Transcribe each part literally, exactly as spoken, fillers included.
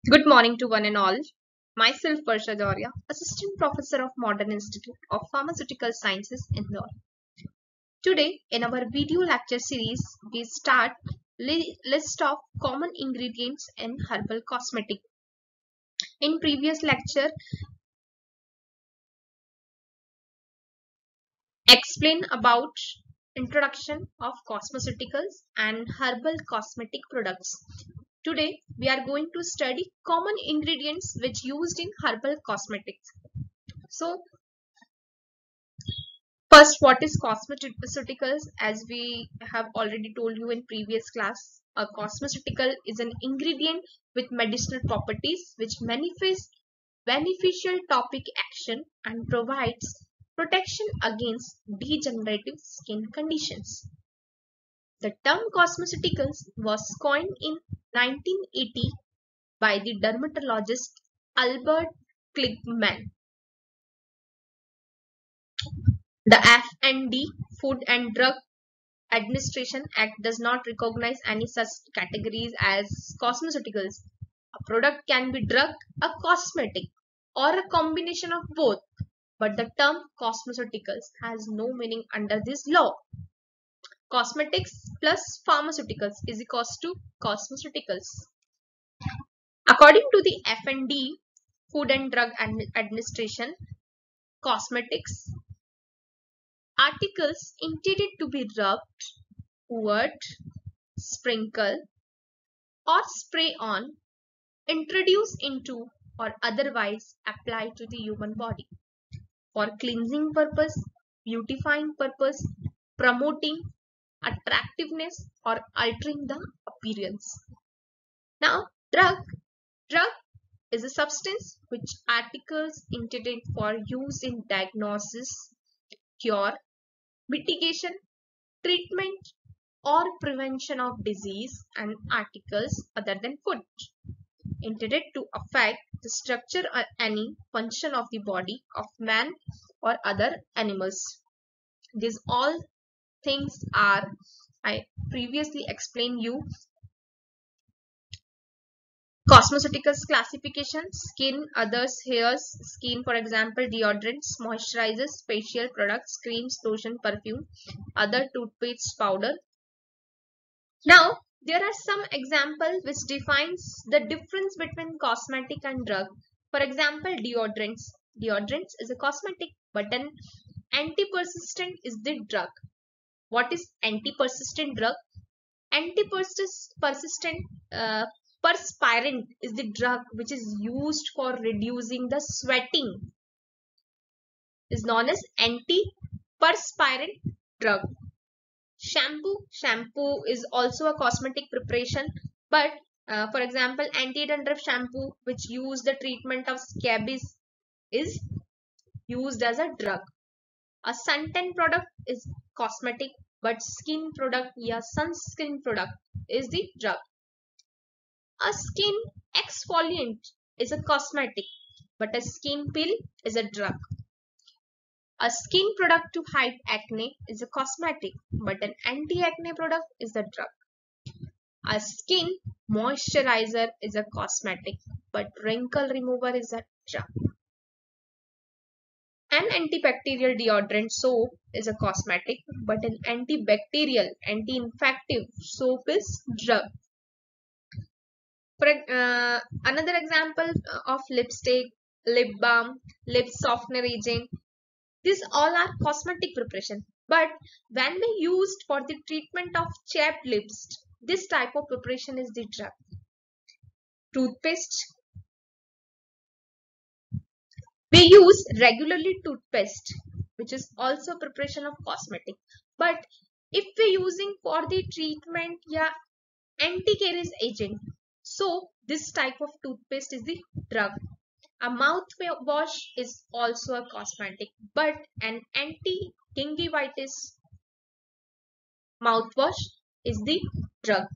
Good morning to one and all. Myself, Varsha Doria, Assistant Professor of Modern Institute of Pharmaceutical Sciences, Indore. Today, in our video lecture series, we start li- list of common ingredients in herbal cosmetic. In previous lecture, explain about introduction of cosmeceuticals and herbal cosmetic products. Today, we are going to study common ingredients which used in herbal cosmetics. So, first, what is cosmeceuticals? As we have already told you in previous class, a cosmeceutical is an ingredient with medicinal properties which manifest beneficial topic action and provides protection against degenerative skin conditions. The term cosmeceuticals was coined in nineteen eighty by the dermatologist Albert Kligman. The F and D, Food and Drug Administration Act, does not recognize any such categories as cosmeceuticals. A product can be drug, a cosmetic, or a combination of both, but the term cosmeceuticals has no meaning under this law. Cosmetics plus pharmaceuticals is equals to cosmeceuticals. According to the F and D, Food and Drug Administration, cosmetics articles intended to be rubbed, poured, sprinkle, or spray on, introduce into, or otherwise apply to the human body for cleansing purpose, beautifying purpose, promoting attractiveness, or altering the appearance. Now, drug drug is a substance which articles intended for use in diagnosis, cure, mitigation, treatment, or prevention of disease, and articles other than food intended to affect the structure or any function of the body of man or other animals. These all things are I previously explained you. Cosmeceuticals classification: skin, others, hairs, skin, for example, deodorants, moisturizers, facial products, creams, lotion, perfume, other toothpaste, powder. Now, there are some examples which defines the difference between cosmetic and drug. For example, deodorants. Deodorants is a cosmetic, but an anti-persistent is the drug. What is anti-persistent drug? Anti-persistent uh, perspirant is the drug which is used for reducing the sweating. Is known as anti-perspirant drug. Shampoo. Shampoo is also a cosmetic preparation, but uh, for example, anti-dandruff shampoo, which use the treatment of scabies, is used as a drug. A suntan product is cosmetic, but skin product, yeah, sunscreen product is the drug. A skin exfoliant is a cosmetic, but a skin pill is a drug. A skin product to hide acne is a cosmetic, but an anti-acne product is a drug. A skin moisturizer is a cosmetic, but wrinkle remover is a drug. An antibacterial deodorant soap is a cosmetic, but an antibacterial, anti-infective soap is drug. For uh, another example of lipstick, lip balm, lip softener agent, these all are cosmetic preparation. But when we used for the treatment of chapped lips, this type of preparation is the drug. Toothpaste. We use regularly toothpaste, which is also preparation of cosmetic. But if we're using for the treatment, yeah, anti-caries agent, so this type of toothpaste is the drug. A mouthwash is also a cosmetic, but an anti-gingivitis mouthwash is the drug.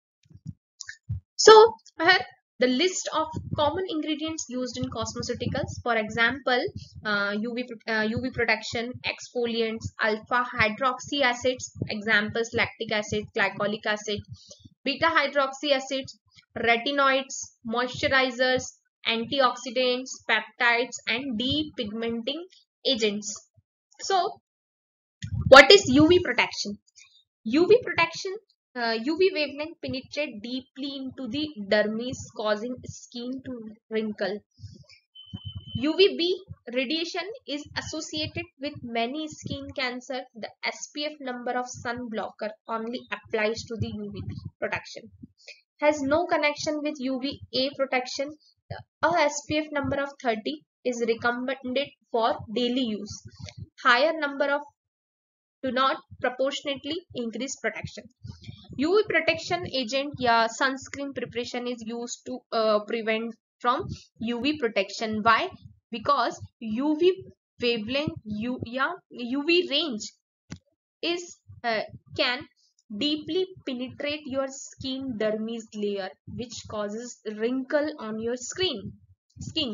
So here the list of common ingredients used in cosmeceuticals. For example, uh, U V uh, U V protection, exfoliants, alpha hydroxy acids. Examples: lactic acid, glycolic acid, beta hydroxy acids, retinoids, moisturizers, antioxidants, peptides, and depigmenting agents. So, what is U V protection? U V protection, uh, U V wavelength penetrate deeply into the dermis, causing skin to wrinkle. U V B radiation is associated with many skin cancer. The S P F number of sun blocker only applies to the U V B protection. Has no connection with U V A protection. A S P F number of thirty is recommended for daily use. Higher number of do not proportionately increase protection. U V protection agent या sunscreen preparation is used to uh, prevent from U V protection. Why? Because U V wavelength U, yeah, U V range is uh, can deeply penetrate your skin dermis layer, which causes wrinkle on your skin. Skin.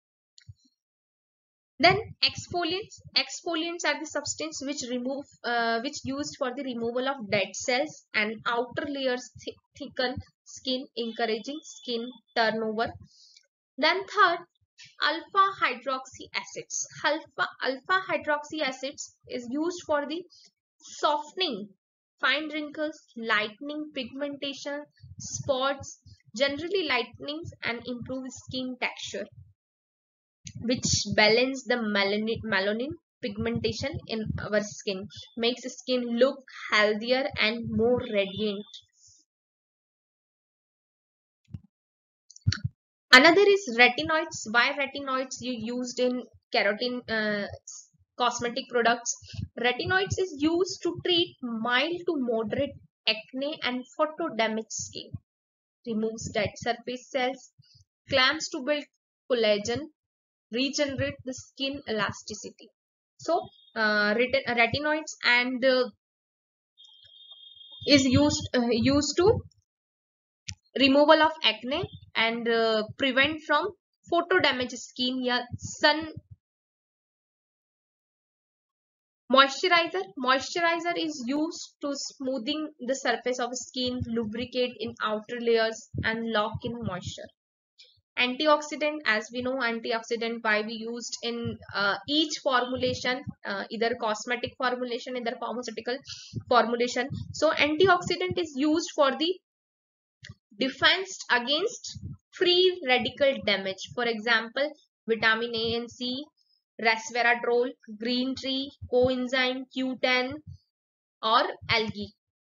Then exfoliants. Exfoliants are the substance which remove, uh, which used for the removal of dead cells and outer layers th thicken skin, encouraging skin turnover. Then third, alpha hydroxy acids. Alpha alpha hydroxy acids is used for the softening fine wrinkles, lightening pigmentation, spots, generally lightening and improve skin texture, which balance the melanin, melanin pigmentation in our skin, makes skin look healthier and more radiant. Another is retinoids. Why retinoids you used in keratin uh, cosmetic products? Retinoids is used to treat mild to moderate acne and photo damaged skin, removes dead surface cells, clamps to build collagen, regenerate the skin elasticity. So uh, retinoids and uh, is used uh, used to removal of acne and uh, prevent from photo damage skin. Yeah, sun moisturizer. Moisturizer is used to smoothing the surface of skin, lubricate in outer layers, and lock in moisture. Antioxidant, as we know, antioxidant why we used in uh, each formulation, uh, either cosmetic formulation, either pharmaceutical formulation. So antioxidant is used for the defense against free radical damage. For example, vitamin A and C, resveratrol, green tea, coenzyme Q ten, or algae.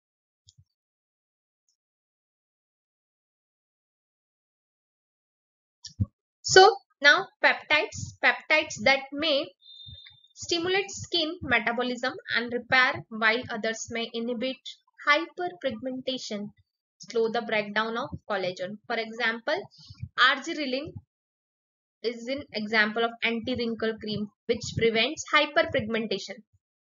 So now peptides, peptides that may stimulate skin metabolism and repair, while others may inhibit hyperpigmentation, slow the breakdown of collagen. For example, argireline is an example of anti-wrinkle cream which prevents hyperpigmentation.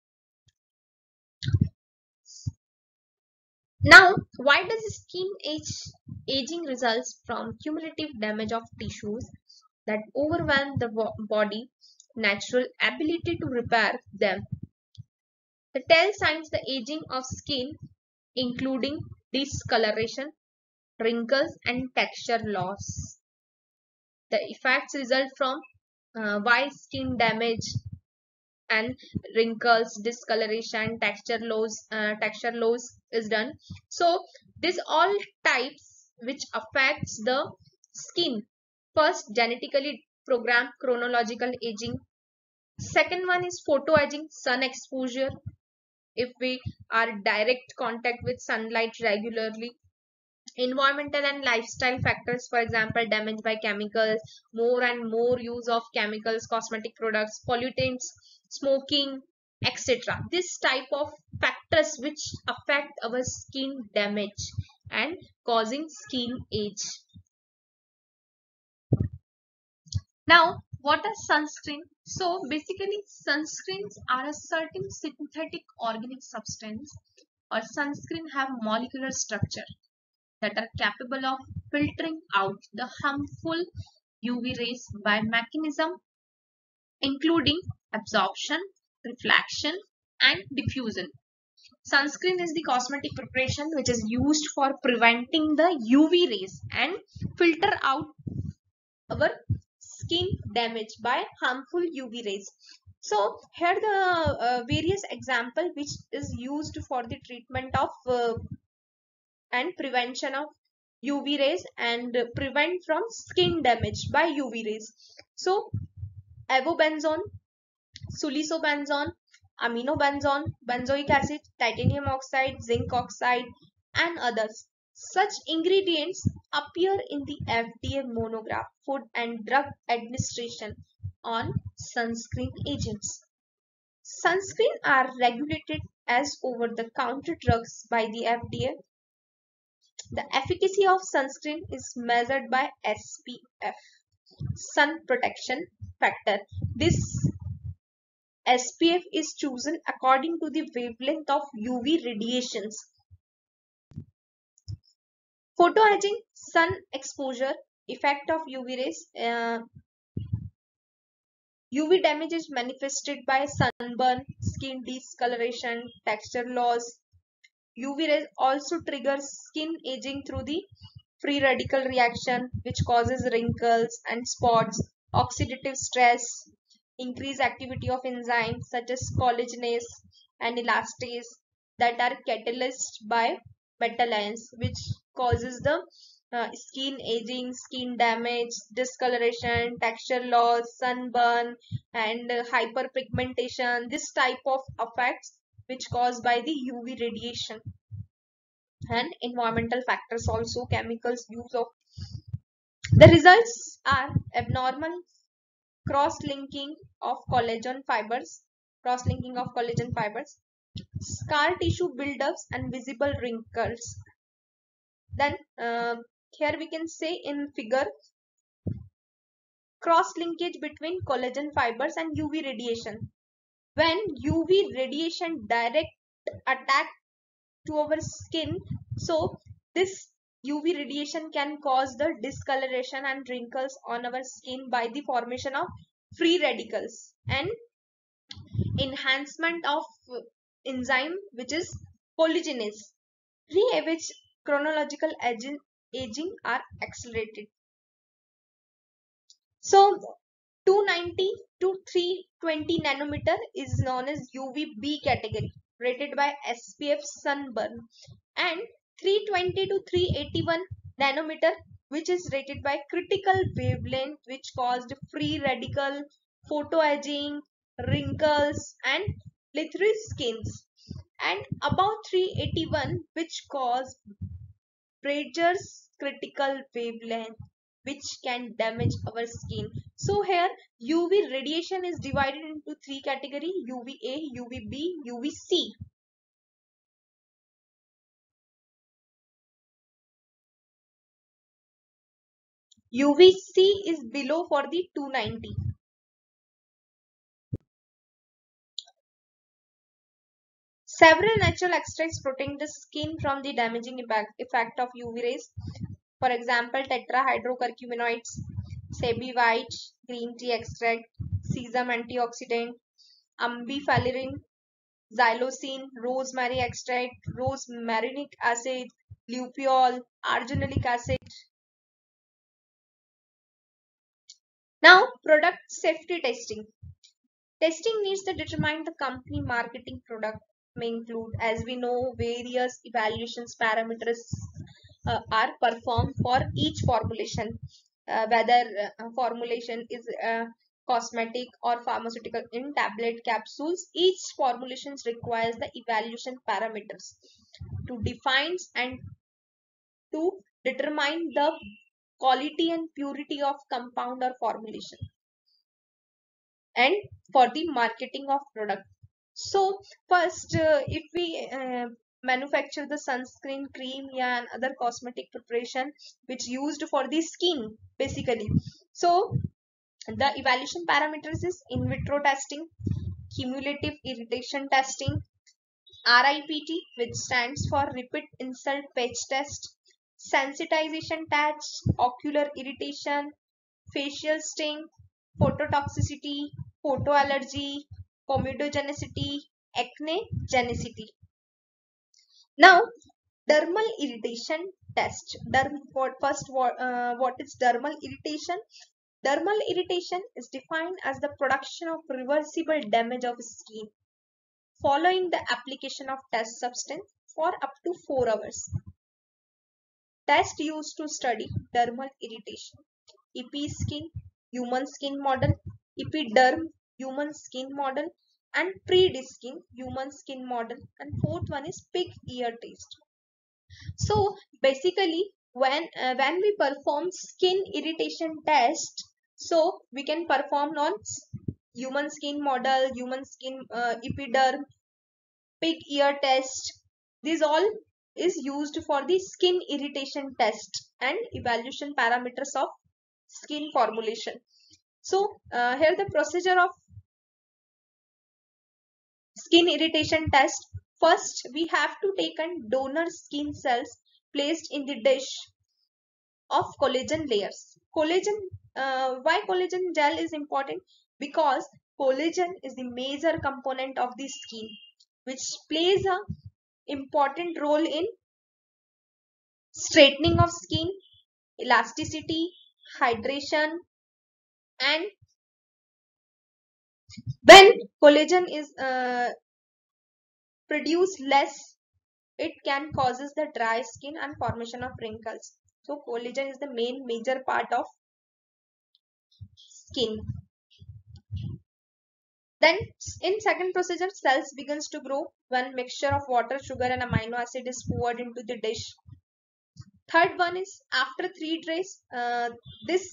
Now, why does skin age aging results from cumulative damage of tissues that overwhelm the body natural ability to repair them? The tell signs the aging of skin including discoloration, wrinkles, and texture loss. The effects result from uh, why skin damage and wrinkles, discoloration, texture loss, uh, texture loss is done. So these all types which affects the skin. First, genetically programmed chronological aging. Second one is photo aging, sun exposure. If we are direct contact with sunlight regularly. Environmental and lifestyle factors, for example, damage by chemicals, more and more use of chemicals, cosmetic products, pollutants, smoking, etc. This type of factors which affect our skin damage and causing skin age. Now, what is sunscreen? So basically sunscreens are a certain synthetic organic substance, or sunscreen have molecular structure that are capable of filtering out the harmful U V rays by mechanism including absorption, reflection, and diffusion. Sunscreen is the cosmetic preparation which is used for preventing the U V rays and filter out our skin damage by harmful U V rays. So here the uh, various example which is used for the treatment of uh, and prevention of U V rays and prevent from skin damage by U V rays. So avobenzone, sulisobenzone, aminobenzone, benzoic acid, titanium oxide, zinc oxide, and others. Such ingredients appear in the F D A monograph, Food and Drug Administration, on sunscreen agents. Sunscreen are regulated as over-the-counter drugs by the F D A. The efficacy of sunscreen is measured by S P F, sun protection factor. This S P F is chosen according to the wavelength of U V radiations. Photoaging, sun exposure, effect of U V rays. Uh, U V damage is manifested by sunburn, skin discoloration, texture loss. U V rays also trigger skin aging through the free radical reaction, which causes wrinkles and spots, oxidative stress, increased activity of enzymes such as collagenase and elastase that are catalyzed by metal ions, which causes the uh, skin aging, skin damage, discoloration, texture loss, sunburn, and uh, hyperpigmentation. This type of effects which caused by the U V radiation. And environmental factors also, chemicals use of. The results are abnormal cross-linking of collagen fibers, cross-linking of collagen fibers, scar tissue buildups and visible wrinkles. Then uh, here we can say in figure, cross-linkage between collagen fibers and U V radiation. When U V radiation direct attack to our skin, so this U V radiation can cause the discoloration and wrinkles on our skin by the formation of free radicals and enhancement of enzyme which is collagenase. Re-age chronological aging, aging are accelerated. So two ninety to three twenty nanometer is known as U V B category, rated by S P F sunburn, and three twenty to three eighty-one nanometer, which is rated by critical wavelength, which caused free radical, photoaging, wrinkles, and leathery skins, and above three eighty-one, which cause Bridger's critical wavelength, which can damage our skin. So here U V radiation is divided into three categories: U V A, U V B, U V C. U V C is below for the two ninety. Several natural extracts protect the skin from the damaging effect of U V rays. For example, tetrahydrocurcuminoids, Sebi white, green tea extract, sesame antioxidant, umbifalarin, xylosine, rosemary extract, rosmarinic acid, luteol, arginolic acid. Now, product safety testing. Testing needs to determine the company marketing product may include, as we know, various evaluations parameters uh, are performed for each formulation, uh, whether uh, formulation is uh, cosmetic or pharmaceutical in tablet capsules. Each formulation requires the evaluation parameters to define and to determine the quality and purity of compound or formulation, and for the marketing of product. So first, uh, if we uh, manufacture the sunscreen, cream, yeah, and other cosmetic preparation which used for the skin basically. So the evaluation parameters is in vitro testing, cumulative irritation testing, R I P T, which stands for repeat insult patch test, sensitization test, ocular irritation, facial sting, phototoxicity, photoallergy, comedogenicity, acnegenicity. Now, dermal irritation test. Derm, what, first, what, uh, what is dermal irritation? Dermal irritation is defined as the production of reversible damage of skin following the application of test substance for up to four hours. Test used to study dermal irritation: EpiSkin, human skin model; EpiDerm, human skin model; and PreDiskin, human skin model. And fourth one is pig ear test. So basically, when uh, when we perform skin irritation test, so we can perform on human skin model, human skin uh, epiderm, pig ear test. These all is used for the skin irritation test and evaluation parameters of skin formulation. So uh, here the procedure of skin irritation test. First, we have to take an donor skin cells placed in the dish of collagen layers. Collagen, uh, why collagen gel is important? Because collagen is the major component of the skin, which plays a important role in straightening of skin, elasticity, hydration, and when collagen is uh, produced less, it can causes the dry skin and formation of wrinkles. So collagen is the main major part of skin. Then in second procedure, cells begins to grow when mixture of water, sugar and amino acid is poured into the dish. Third one is after three days, uh, this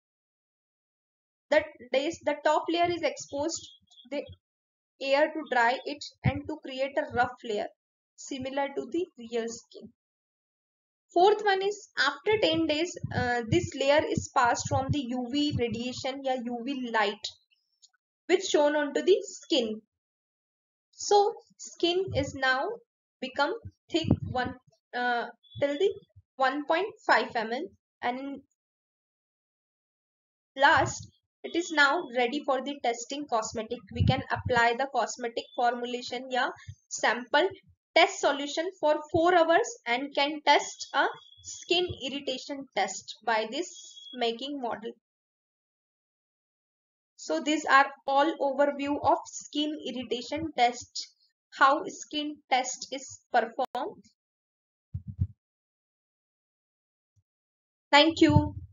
that days the top layer is exposed the air to dry it and to create a rough layer similar to the real skin. Fourth one is after ten days, uh, this layer is passed from the U V radiation or U V light which shown onto the skin. So skin is now become thick one uh, till the one point five millimeters, and last it is now ready for the testing cosmetic. We can apply the cosmetic formulation या sample test solution for four hours and can test a skin irritation test by this making model. So these are all overview of skin irritation test, how skin test is performed. Thank you.